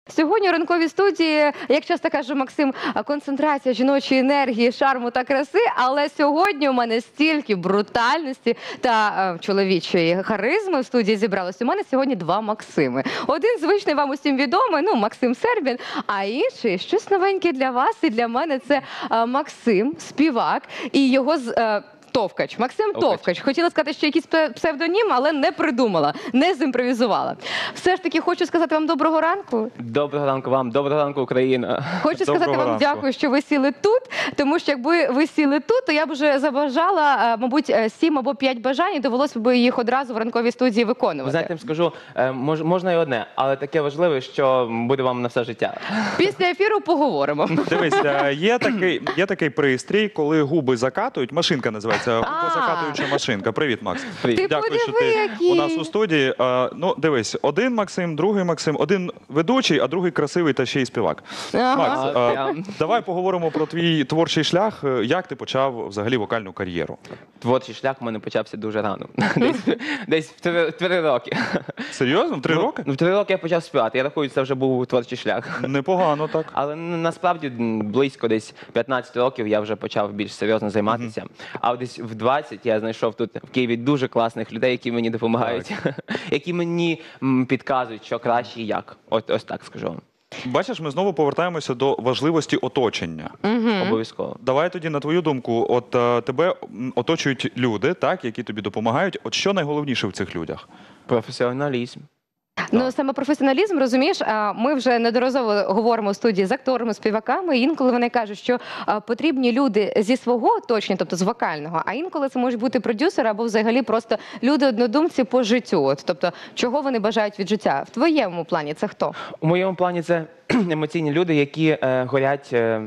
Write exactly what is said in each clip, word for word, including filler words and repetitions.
Сьогодні у ранковій студії, як часто каже Максим, концентрація жіночої енергії, шарму та краси, але сьогодні у мене стільки брутальності та е, чоловічої харизми в студії зібралось. У мене сьогодні два Максими. Один звичний вам усім відомий, ну, Максим Сербін, а інший щось новеньке для вас і для мене – це е, Максим, співак, і його з... Е, Товкач. Максим Товкач. Хотіла сказати, що якийсь псевдонім, але не придумала, не зімпровізувала. Все ж таки, хочу сказати вам доброго ранку. Доброго ранку вам, доброго ранку, Україна. Хочу сказати вам дякую, що ви сіли тут, тому що якби ви сіли тут, то я б вже забажала, мабуть, сім або п'ять бажань, і довелося б їх одразу в ранковій студії виконувати. Ви знаєте, я скажу, мож, можна і одне, але таке важливе, що буде вам на все життя. Після ефіру поговоримо. Дивись, є такий, є такий пристрій, коли губи закатують, машинка називається, губозакатуюча машинка. Привіт, Макс. Привіт. Ти Дякую, що ти який. у нас у студії. А, ну, дивись, один Максим, другий Максим, один ведучий, а другий красивий та ще й співак. Ага. Макс, А, а, прям. давай поговоримо про твій творчий шлях. Як ти почав взагалі вокальну кар'єру? Творчий шлях у мене почався дуже рано. Десь, десь в три, три роки. Серйозно? В три Ну, роки? В три роки я почав співати. Я рахую, це вже був творчий шлях. Непогано так. Але н- насправді м, близько десь п'ятнадцять років я вже почав більш серйозно займатися. А десь в двадцять я знайшов тут в Києві дуже класних людей, які мені допомагають, які мені м, підказують, що краще і як. От, ось так скажу вам. Бачиш, ми знову повертаємося до важливості оточення. Обов'язково. Давай тоді, на твою думку, от е, тебе м, оточують люди, так, які тобі допомагають. От що найголовніше в цих людях? Професіоналізм. Ну, саме професіоналізм, розумієш, а, ми вже неодноразово говоримо в студії з акторами, співаками, і інколи вони кажуть, що а, потрібні люди зі свого оточення, тобто з вокального, а інколи це можуть бути продюсери або взагалі просто люди-однодумці по життю. От, тобто, чого вони бажають від життя? В твоєму плані це хто? У моєму плані це емоційні люди, які е, горять, е,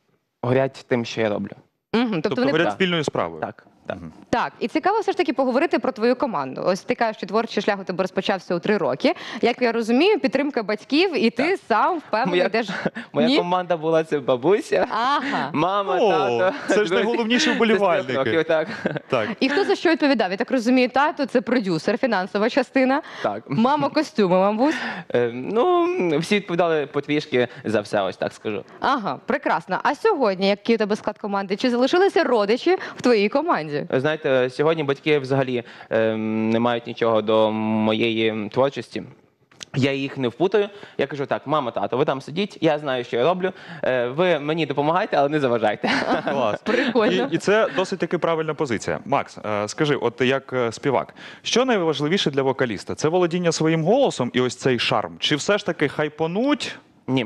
горять тим, що я роблю. Угу, тобто, Тобто вони... говорять Так. спільною справою. Так, так. Так, і цікаво все ж таки поговорити про твою команду. Ось ти кажеш, що творчий шлях у тебе розпочався у три роки. Як я розумію, підтримка батьків, і ти сам впевнений Моя, йдеш... моя Ні? команда була це бабуся, Ага. мама, О, тато. це ж друзі. найголовніші Це з трьох вболівальники. років, так. Так. І хто за що відповідав? Я так розумію, тато – це продюсер, фінансова частина. Так. Мама – костюми, мабуть. Е, ну, всі відповідали потрішки за все, ось так скажу. Ага, прекрасно. А сьогодні, який у тебе склад команди? Чи залишилися родичі в твоїй команді? Знаєте, сьогодні батьки взагалі е, не мають нічого до моєї творчості. Я їх не впутаю. Я кажу так: мама, тато, ви там сидіть, я знаю, що я роблю. Е, ви мені допомагайте, але не заважайте. Клас. Прикольно. І, і це досить таки правильна позиція. Макс, е, скажи, от ти як е, співак, що найважливіше для вокаліста? Це володіння своїм голосом і ось цей шарм? Чи все ж таки хайпонуть? Ні.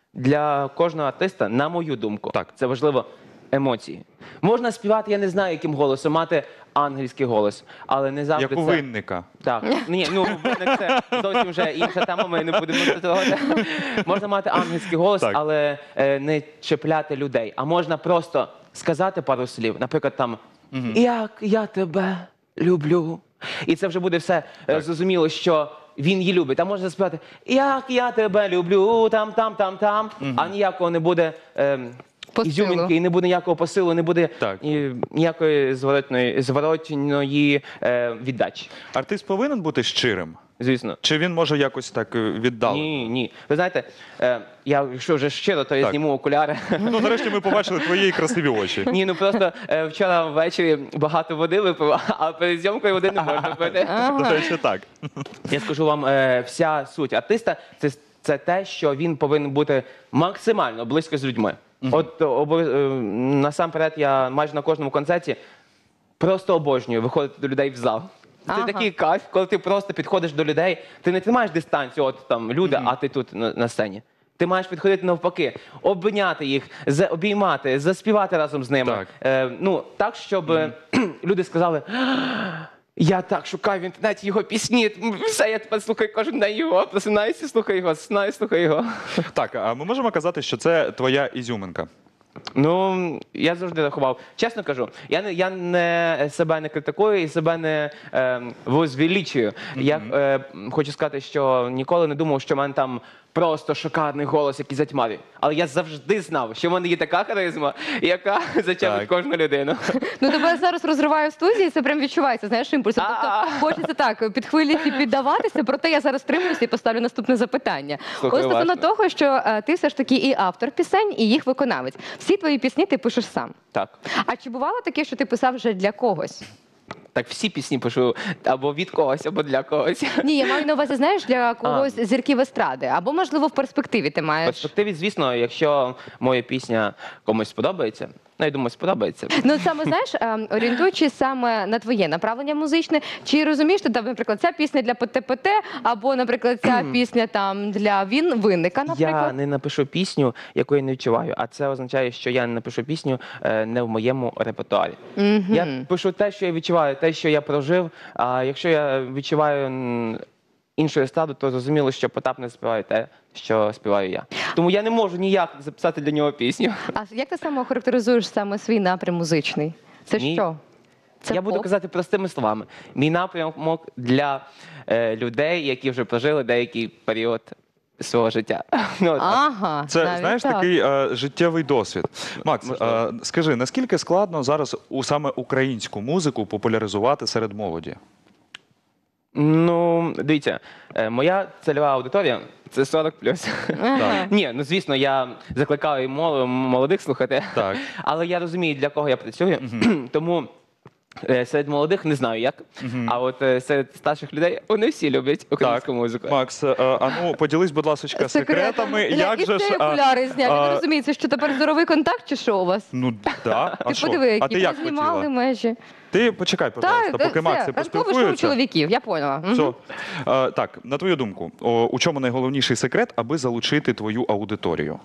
Для кожного артиста, на мою думку, Так. це важливо емоції. Можна співати, я не знаю, яким голосом, мати ангельський голос, але не завжди Як у це... винника. Так, ні, ну виник це зовсім вже інша тема, ми не будемо трогати. Можна мати ангельський голос, Так. але е, не чіпляти людей. А можна просто сказати пару слів, наприклад, там «Як я тебе люблю». І це вже буде все е, зрозуміло, що він її любить. А можна заспівати «Як я тебе люблю», там, там, там, там, а ніякого не буде... Е, Посилу. ізюмінки, і не буде ніякого посилу, не буде Так. і, ніякої зворотної, зворотної е, віддачі. Артист повинен бути щирим? Звісно. Чи він може якось так е, віддалено? Ні, ні. Ви знаєте, е, я, якщо вже щиро, то я Так. зніму окуляри. Ну, нарешті ми побачили твої красиві очі. Ні, ну просто е, вчора ввечері багато води випив, а перед зйомкою води не можна пити. Це ще так. Я скажу вам, е, вся суть артиста – це, це те, що він повинен бути максимально близько з людьми. От обов- е, насамперед я майже на кожному концерті просто обожнюю виходити до людей в зал. Це Ага. такий кайф, коли ти просто підходиш до людей, ти не тримаєш дистанцію, от там люди, а ти тут на, на сцені. Ти маєш підходити навпаки, обняти їх, за- обіймати, заспівати разом з ними. Так. Е, ну, так, щоб е, люди сказали: я так шукаю в інтернеті його пісні, все, я тепер слухаю кожен день його, просинаюся, слухаю його, засинаю, слухаю його. Так, а ми можемо казати, що це твоя ізюминка? Ну, я завжди рахував. Чесно кажу, я не, я не себе не критикую і себе не е, возвеличую. Я е, хочу сказати, що ніколи не думав, що в мене там просто шикарний голос, який затьмарює. Але я завжди знав, що в мене є така харизма, яка зачепить Так. кожну людину. Ну, тебе зараз розриваю в студії, це прям відчувається, знаєш, імпульсом. Тобто А. хочеться так, підхвилювати і піддаватися, проте я зараз стримуюся і поставлю наступне запитання. Слухай Ось стосовно уважно. того, що е, ти все ж таки і автор пісень, і їх виконавець. Всі твої пісні ти пишеш сам. Так. А чи бувало таке, що ти писав вже для когось? Так всі пісні пишу або від когось, або для когось. Ні, я маю на увазі, знаєш, для когось зірків естради. Або, можливо, в перспективі ти В маєш. перспективі, звісно, якщо моя пісня комусь сподобається, ну, я думаю, сподобається. Ну, саме, знаєш, ем, орієнтуючись саме на твоє направлення музичне, чи розумієш ти, там, наприклад, ця пісня для ПТ-ПТ, або, наприклад, ця пісня там для він винника, наприклад? Я не напишу пісню, яку я не відчуваю, а це означає, що я не напишу пісню е, не в моєму репертуарі. Мгм. Я пишу те, що я відчуваю, те, що я прожив. А якщо я відчуваю м, іншу естраду, то зрозуміло, що Потап не співає те, що співаю я. Тому я не можу ніяк записати для нього пісню. А як ти саме охарактеризуєш саме свій напрям музичний? Це Мій? що? Це я буду поп? казати простими словами. Мій напрямок для е, людей, які вже прожили деякий період свого життя. Ну, от так. Ага, Це, навіть знаєш, так. такий е, життєвий досвід. Макс, Можливо. е, скажи, наскільки складно зараз у саме українську музику популяризувати серед молоді? Ну, дивіться, е, моя цільова аудиторія це сорок плюс. Ага. Ні, ну звісно, я закликаю і мол- молодих слухати. Так. Але я розумію, для кого я працюю. Тому е, серед молодих не знаю як. А от е, серед старших людей вони всі люблять українську музику. Макс, е, а ну поділись, будь ласка, секретами. Ля, Як і же ти ж, а, окуляри зняв. а, Він розуміє, це що тепер зоровий контакт чи що у вас? Ну, да. А Ти що? подиви, А ти які як знімали хотіла? межі. Ти почекай, пожалуйста, Так, поки Макс це, ранкове шоу поспілкується. чоловіків, я поняла. Мгм. Все. Е, так, на твою думку, о, у чому найголовніший секрет, аби залучити твою аудиторію?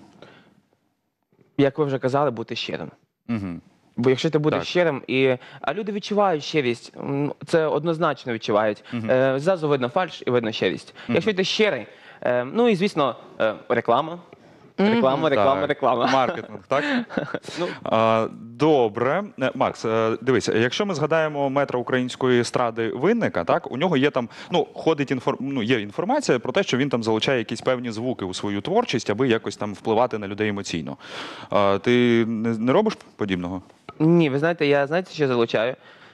Як ви вже казали, бути щирим. Угу. Бо якщо ти будеш Так. щирим, і а люди відчувають щирість, м, це однозначно відчувають. Е, зразу видно фальш і видно щирість. Якщо ти щирий, е, ну і звісно, е, реклама. Реклама, реклама, Так, реклама. Маркетинг, так? Ну. А, добре. Е, Макс, е, дивись, якщо ми згадаємо метра української естради Винника, так, у нього є там, ну, ходить інфор... ну, є інформація про те, що він там залучає якісь певні звуки у свою творчість, аби якось там впливати на людей емоційно. А, ти не, не робиш подібного? Ні, ви знаєте, я знаєте, що залучаю?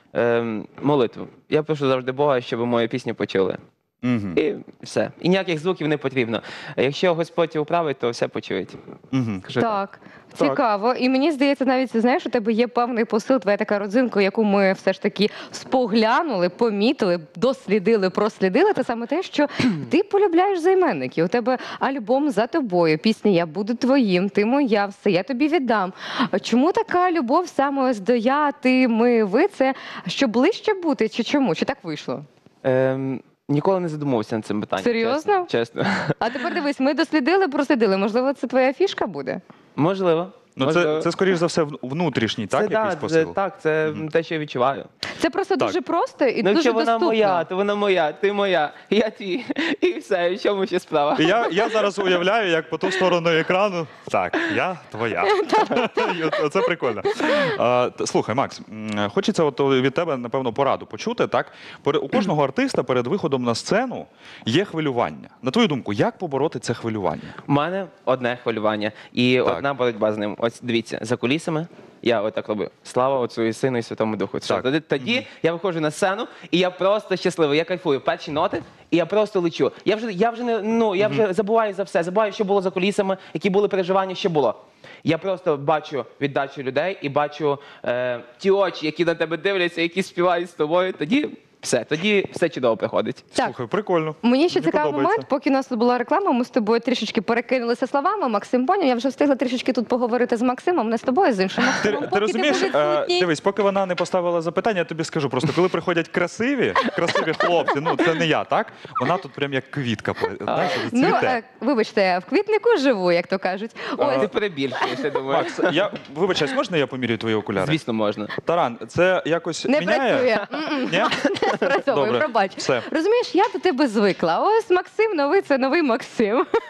Ем, молитву. Я прошу завжди Бога, щоб мою пісню почули. Угу. І все. І ніяких звуків не потрібно. Якщо Господь управить, то все почують. Угу. Кажу так. Так, цікаво. І мені здається, навіть знаєш, у тебе є певний посил, твоя така родзинка, яку ми все ж таки споглянули, помітили, дослідили, прослідили. Це саме те, що ти полюбляєш займенники. У тебе альбом за тобою, пісня «Я буду твоїм», «Ти моя», все, я тобі віддам. А чому така любов саме ось до я, ти, ми, ви? Це щоб ближче бути? Чи чому? Чи так вийшло? Ем, ніколи не задумувався над цим питанням. Серйозно? Чесно. чесно. А тепер дивись, ми дослідили, прослідили. Можливо, це твоя фішка буде? Можливо. Ну, Можливо. це, це, скоріш за все, вн- внутрішній, так, Це, якийсь да, посил? це, так, це те, що я відчуваю. Це просто Так. дуже просто і Ну, дуже якщо вона доступно. моя, то вона моя, ти моя, я твій. І все, і в чому ще справа? І Я, я зараз уявляю, як по ту сторону екрану. Так, я твоя. І от- Оце прикольно. А, т- слухай, Макс, м, хочеться от від тебе, напевно, пораду почути. Так? Пере- У кожного артиста перед виходом на сцену є хвилювання. На твою думку, як побороти це хвилювання? У мене одне хвилювання і Так. одна боротьба з ним. Ось дивіться, за кулісами я отак роблю. Слава Отцю і Сину і Святому Духу. Все. Так. Тоді, тоді я виходжу на сцену, і я просто щасливий. Я кайфую. Перші ноти, і я просто лечу. Я вже, я вже не ну я вже забуваю за все. Забуваю, що було за кулісами, які були переживання, що було. Я просто бачу віддачу людей і бачу е, ті очі, які на тебе дивляться, які співають з тобою. Тоді все, тоді все чудово приходить. Так. Слухай, прикольно. Мені ще Мені цікавий подобається. момент, поки у нас тут була реклама, ми з тобою трішечки перекинулися словами. Максим поняв, я вже встигла трішечки тут поговорити з Максимом, не з тобою, з іншим Ти, Максимом. ти поки розумієш, був е, відсутній. дивись, поки вона не поставила запитання, я тобі скажу просто, коли приходять красиві, красиві хлопці, ну це не я, так? Вона тут прям як квітка, знаєш, Ну, цвіте. е, вибачте, в квітнику живу, як то кажуть. Ось, Ти перебільшуєш, я думаю. Макс, я вибачаюсь, можна я поміряю твої окуляри? Звісно, можна. Таран, це якось не міняє? працює. М-м, Ні? Не спрацьовує, Добре, пробач. все. Розумієш, я до тебе звикла. Ось Максим новий, це новий Максим.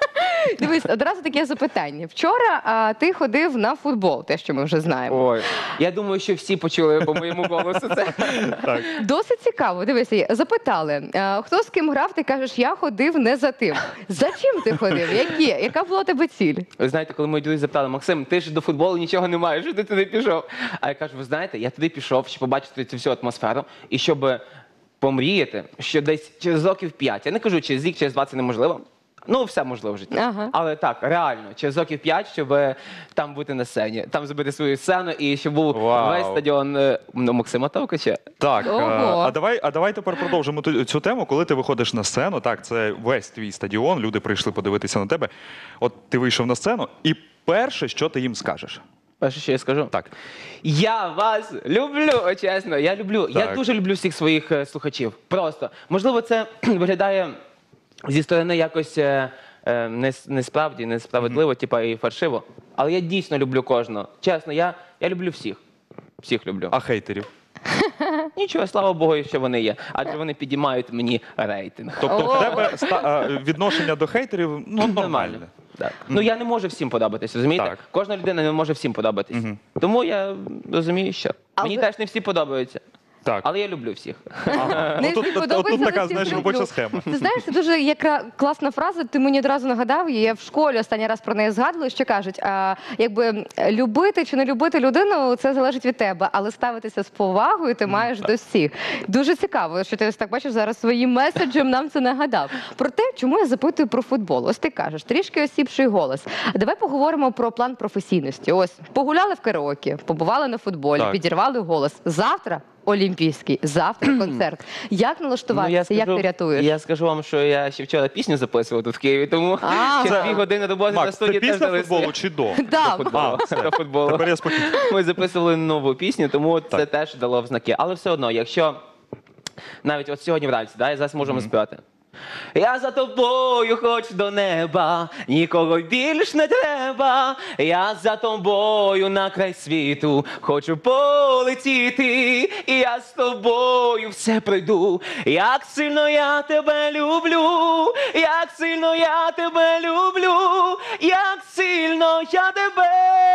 Дивись, одразу таке запитання. Вчора а, ти ходив на футбол, те, що ми вже знаємо. Ой, я думаю, що всі почули по моєму голосу це. Так. Досить цікаво. Дивися, запитали, а, хто з ким грав, ти кажеш, я ходив не за тим. За чим ти ходив? Які? Яка була у тебе ціль? Ви знаєте, коли мої друзі запитали, Максим, ти ж до футболу нічого не маєш, що ти туди пішов? А я кажу, ви знаєте, я туди пішов, щоб побачити цю всю атмосферу і щоб помріяти, що десь через років п'ять, я не кажу, через рік, через два це неможливо. Ну, все можливо в житті. Ага. Але так, реально, через років п'ять, щоб е, там бути на сцені, там зробити свою сцену і щоб був Вау. весь стадіон е, ну, Максима Товкача. Так, Ого. а, а давай, а давай тепер продовжимо ту- цю тему. Коли ти виходиш на сцену, так, це весь твій стадіон, люди прийшли подивитися на тебе. От ти вийшов на сцену, і перше, що ти їм скажеш? Перше, що я скажу? Так. Я вас люблю, чесно. Я люблю. Я Так. дуже люблю всіх своїх е, слухачів. Просто. Можливо, це виглядає зі сторони якось е, е, нес- несправді, несправедливо, типа і фальшиво. Але я дійсно люблю кожного. Чесно, я, я люблю всіх. Всіх люблю. А хейтерів? Нічого, слава Богу, що вони є. Адже вони підіймають мені рейтинг. Тобто О. в тебе ста- а, відношення до хейтерів ну, нормальне. Так. Ну я не можу всім подобатись, розумієте? Так. Кожна людина не може всім подобатись. Тому я розумію, що Але- мені теж не всі подобаються. Так. Але я люблю всіх. Ага. Не Отут, всім от- подобається, отут не така, всім знаєш, люблю. робоча схема. Ти знаєш, це дуже яка класна фраза, ти мені одразу нагадав, і я в школі останній раз про неї згадувала, що кажуть, а, якби любити чи не любити людину, це залежить від тебе, але ставитися з повагою ти маєш до всіх. Дуже цікаво, що ти ось так бачиш зараз своїм меседжем нам це нагадав. Про те, чому я запитую про футбол. Ось ти кажеш, трішки осіпший голос. Давай поговоримо про план професійності. Ось погуляли в караоке, побували на футболі, Так. підірвали голос. Завтра олімпійський, завтра концерт. Як налаштуватися, як ти рятуєш? Ну, Я скажу вам, що я ще вчора пісню записував тут в Києві, тому А, ще це- дві години роботи на Макс, це студії теж після дали футболу своє. чи до? Да. До футболу. А, все. До футболу. Тепер я спокійний. Ми записували нову пісню, тому це Так. теж дало в знаки. Але все одно, якщо навіть от сьогодні вранці, да, я зараз можемо співати. Я за тобою хоч до неба, нікого більш не треба. Я за тобою на край світу хочу полетіти. І я з тобою все пройду. Як сильно я тебе люблю, як сильно я тебе люблю, як сильно я тебе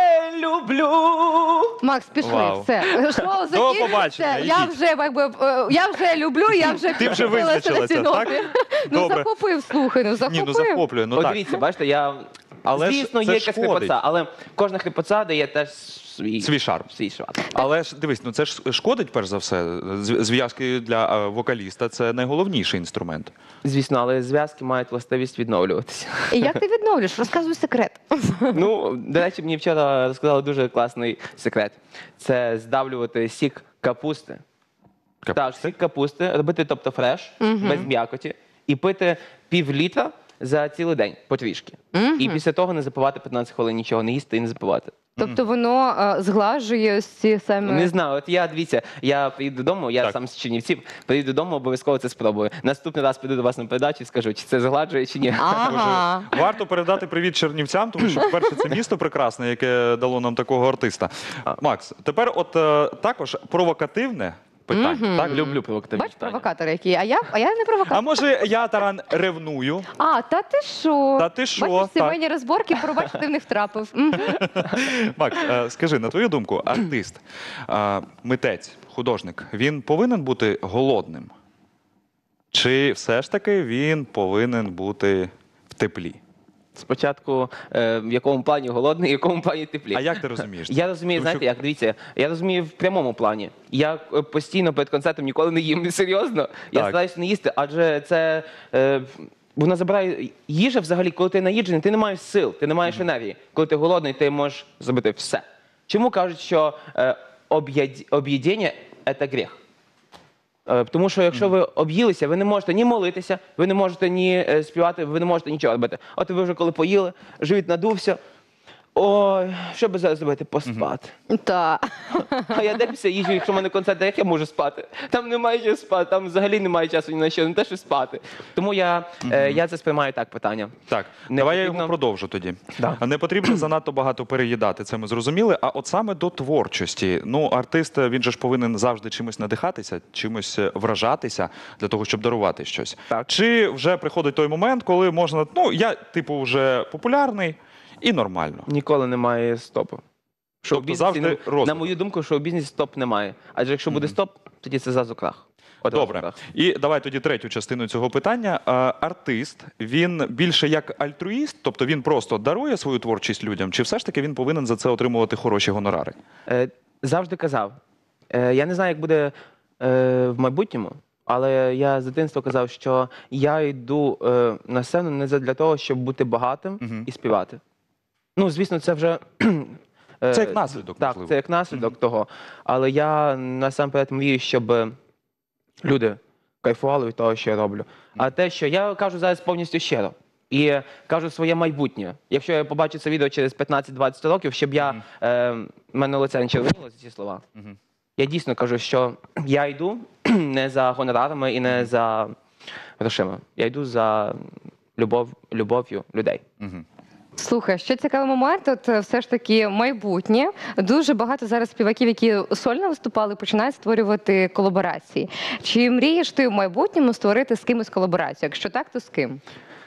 люблю. Макс, пішли, Вау. все. Шоу закінчиться. побачення, Я ідіть. вже, якби, е, я вже люблю, я вже Ти вже підкупилася на ці визначилася, так? ноти. Ну Добре. захопив, слухай, ну Ні, захопив. ну захоплює. Ну От так. дивіться, бачите, я. Але ж Звісно, це є якась шкодить. хрипоца, але кожна хрипоца дає теж свій, Свій шарм. Свій шарм. Але ж дивись, ну це ж шкодить перш за все. З- Зв'язки для е, вокаліста це найголовніший інструмент. Звісно, але зв'язки мають властивість відновлюватися. І як ти відновлюєш? Розказуй секрет. Ну, до речі, мені вчора розказали дуже класний секрет. Це здавлювати сік капусти. Так, Капусти? сік капусти, робити тобто фреш, без м'якоті, і пити пів літра за цілий день, потрішки. І після того не запивати п'ятнадцять хвилин, нічого не їсти і не запивати. Тобто воно е, зглажує ось ці саме... Не знаю, от я, дивіться, я приїду додому, я Так. сам з Чернівців, приїду додому, обов'язково це спробую. Наступний раз піду до вас на передачу і скажу, чи це згладжує, чи ні. Ага. Може, варто передати привіт чернівцям, тому що, по-перше, це місто прекрасне, яке дало нам такого артиста. Макс, тепер от е, також провокативне питання. Так? Люблю провокативні Бач, питання. провокатор який, а я, а я не провокатор. А може я, Таран, ревную? А, та ти що? Та ти що, Бачиш, так. сімейні розборки, пробач, ти в них втрапив. Мгм. Макс, е, скажи, на твою думку, артист, е, митець, художник, він повинен бути голодним? Чи все ж таки він повинен бути в теплі? Спочатку е, в якому плані голодний, в якому плані теплі. А як ти розумієш це? Я розумію, Тому знаєте, що- як дивіться, я розумію в прямому плані. Я е, постійно перед концертом ніколи не їм серйозно. Я Так. стараюся не їсти, адже це е, вона забирає їжа взагалі, коли ти наїджений, ти не маєш сил, ти не маєш енергії. Коли ти голодний, ти можеш зробити все. Чому кажуть, що е, об'єд- об'їдіння – це гріх? Е, Тому що якщо ви об'їлися, ви не можете ні молитися, ви не можете ні е, співати, ви не можете нічого робити. От ви вже коли поїли, живіт надувся, ой, що би зараз зробити? Поспати. Та. А я де після їжджу, якщо в мене концерт, як я можу спати? Там немає часу спати, там взагалі немає часу ні на що, не те, що спати. Тому я, е, я це сприймаю так питання. Так, Не давай я потрібно- його продовжу тоді. Да. Не потрібно занадто багато переїдати, це ми зрозуміли. А от саме до творчості. Ну, артист, він же ж повинен завжди чимось надихатися, чимось вражатися для того, щоб дарувати щось. Так. Чи вже приходить той момент, коли можна, ну, я, типу, вже популярний і нормально. Ніколи немає стопу. В Тобто шоу-бізнесі, завжди не- розвиток. на мою думку, що у бізнесі стоп немає. Адже якщо буде стоп, тоді це зразу крах. Одразу Добре. крах. І давай тоді третю частину цього питання. А, артист, він більше як альтруїст, тобто він просто дарує свою творчість людям, чи все ж таки він повинен за це отримувати хороші гонорари? Е, завжди казав. Е, я не знаю, як буде е, в майбутньому, але я з дитинства казав, що я йду е, на сцену не для того, щоб бути багатим Мгм. і співати. Ну, звісно, це вже. е, Це як наслідок, Так, можливо. це як наслідок того. Але я насамперед мрію, щоб е, люди кайфували від того, що я роблю. А те, що я кажу зараз повністю щиро. І е, кажу своє майбутнє. Якщо я побачу це відео через п'ятнадцять-двадцять років, щоб я е, мене лице не червоніло за ці слова. Мгм. Я дійсно кажу, що я йду не за гонорарами і не за грошима. Я йду за любов, любов'ю людей. Мгм. Слухай, що цікавий момент, от е, все ж таки майбутнє. Дуже багато зараз співаків, які сольно виступали, починають створювати колаборації. Чи мрієш ти в майбутньому створити з кимось колаборацію? Якщо так, то з ким?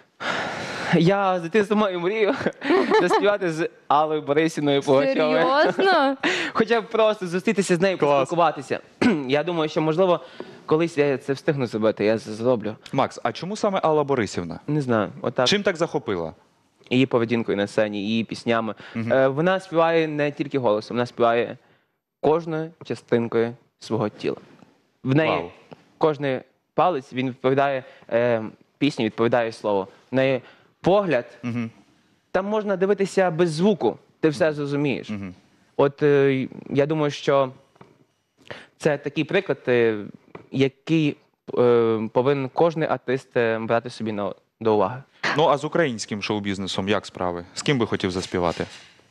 Я з дитинства маю мрію заспівати з Аллою Борисівною Пугачовою. Серйозно? Хоча б просто зустрітися з нею, Клас. поспілкуватися. Я думаю, що, можливо, колись я це встигну зробити, я це зроблю. Макс, а чому саме Алла Борисівна? Не знаю, отак. Чим так захопила? Її поведінкою на сцені, її піснями. Е, вона співає не тільки голосом, вона співає кожною частинкою свого тіла. В неї Вау. кожний палець він відповідає е, пісні, відповідає слово. В неї погляд, Мгм. там можна дивитися без звуку, ти все зрозумієш. Мгм. От е, я думаю, що це такий приклад, е, який е, повинен кожен артист е, брати собі на, до уваги. Ну, а з українським шоу-бізнесом як справи? З ким би хотів заспівати?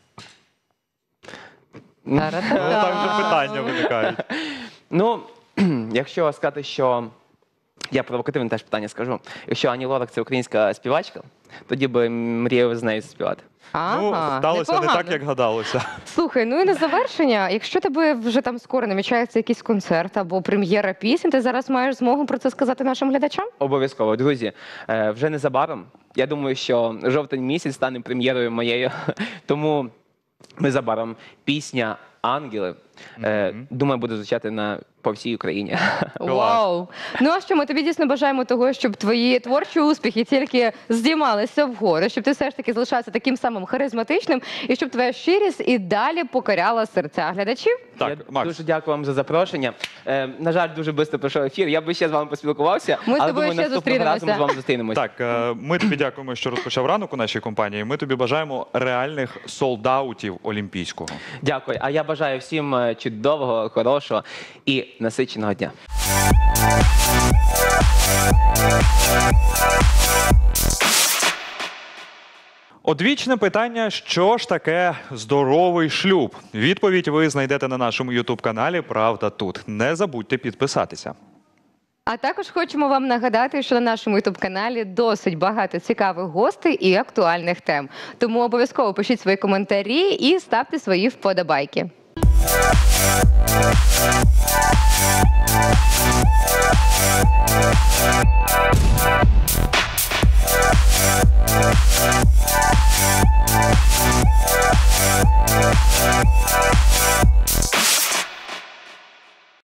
Ну, там вже питання виникають. Ну, якщо сказати, що я провокативне теж питання скажу. Якщо Ані Лорак це українська співачка, тоді би мріяв з нею співати. Ну, сталося не непогано. так, як гадалося. Слухай, ну і на завершення, якщо тебе вже там скоро намічається якийсь концерт або прем'єра пісень, ти зараз маєш змогу про це сказати нашим глядачам? Обов'язково, друзі, е, вже незабаром. Я думаю, що жовтень місяць стане прем'єрою моєю. Тому незабаром пісня Ангели. Е, думаю, буде звучати на по всій Україні. Вау! Ну а що, ми тобі дійсно бажаємо того, щоб твої творчі успіхи тільки здіймалися вгору, щоб ти все ж таки залишався таким самим харизматичним і щоб твоя щирість і далі покоряла серця глядачів. Так, Я Макс. дуже дякую вам за запрошення. Е, на жаль, дуже швидко пройшов ефір. Я би ще з вами поспілкувався, Ми з але тобою думаю, ще наступного разу ми з зустрінемося. вами зустрінемося. Так, е, ми тобі дякуємо, що розпочав ранок у нашій компанії. Ми тобі бажаємо реальних солдаутів Олімпійського. Дякую. А я бажаю всім е, чудового, хорошого і насиченого дня. Одвічне питання, що ж таке здоровий шлюб? Відповідь ви знайдете на нашому ютуб-каналі «Правда тут». Не забудьте підписатися. А також хочемо вам нагадати, що на нашому ютуб-каналі досить багато цікавих гостей і актуальних тем. Тому обов'язково пишіть свої коментарі і ставте свої вподобайки.